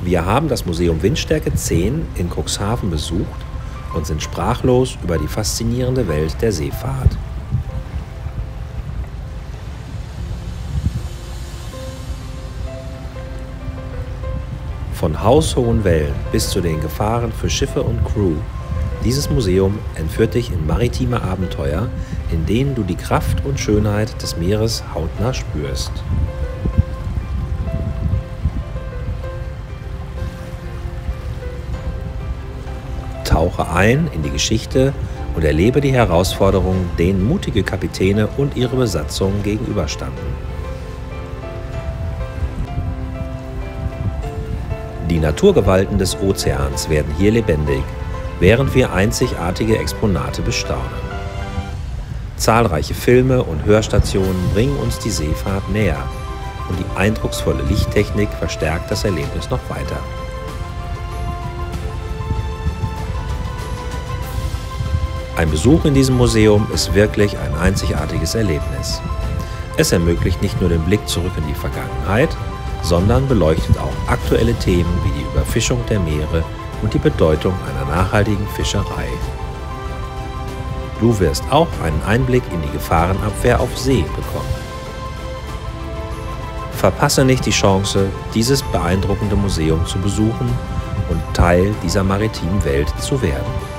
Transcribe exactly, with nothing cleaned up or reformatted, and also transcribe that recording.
Wir haben das Museum Windstärke zehn in Cuxhaven besucht und sind sprachlos über die faszinierende Welt der Seefahrt. Von haushohen Wellen bis zu den Gefahren für Schiffe und Crew, dieses Museum entführt dich in maritime Abenteuer, in denen du die Kraft und Schönheit des Meeres hautnah spürst. Tauche ein in die Geschichte und erlebe die Herausforderungen, denen mutige Kapitäne und ihre Besatzung gegenüberstanden. Die Naturgewalten des Ozeans werden hier lebendig, während wir einzigartige Exponate bestaunen. Zahlreiche Filme und Hörstationen bringen uns die Seefahrt näher und die eindrucksvolle Lichttechnik verstärkt das Erlebnis noch weiter. Ein Besuch in diesem Museum ist wirklich ein einzigartiges Erlebnis. Es ermöglicht nicht nur den Blick zurück in die Vergangenheit, sondern beleuchtet auch aktuelle Themen wie die Überfischung der Meere und die Bedeutung einer nachhaltigen Fischerei. Du wirst auch einen Einblick in die Gefahrenabwehr auf See bekommen. Verpasse nicht die Chance, dieses beeindruckende Museum zu besuchen und Teil dieser maritimen Welt zu werden.